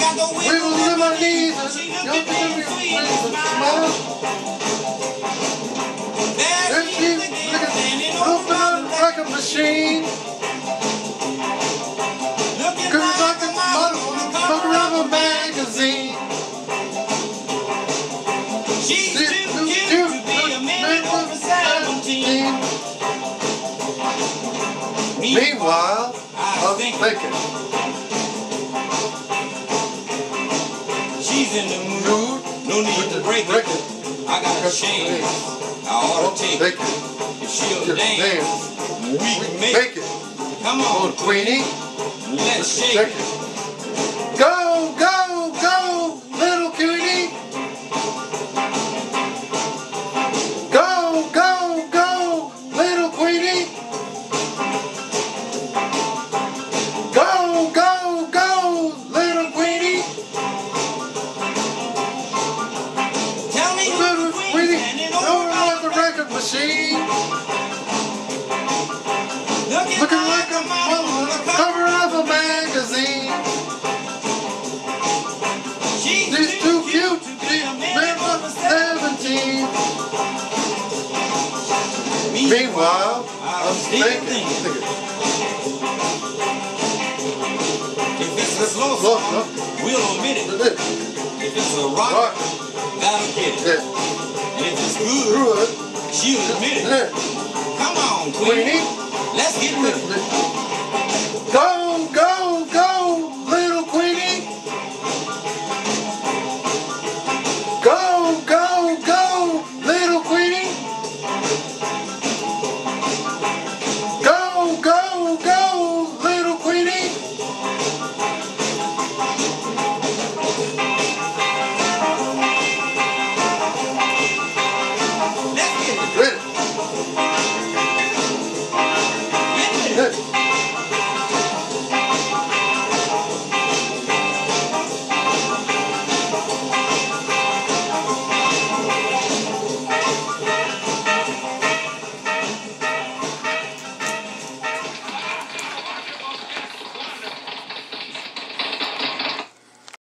Wiggles in my knees and jumping in your smile. Then she's looking open like a machine. Looking like a model cover of a magazine. She's too cute to be a minute over 17. Meanwhile, I was thinking. She's in the mood, no need to break it. I got a shame, I ought to take it. If she'll dance, we can make it. Come on, Queenie, let's shake it. Go, go, go, little Queenie. Go, go, go, little Queenie. Go, go, go, little Queenie. Tell me Little who's Queenie, standing over over like the record machine. Looking like a model on the cover of a magazine. She's too cute to be a man of 17. Meanwhile, I was thinking. If it's a slow song, we'll omit it. If it's a rock, that'll get it. And if it's good, she'll admit it. Come on, Queenie, let's get with it.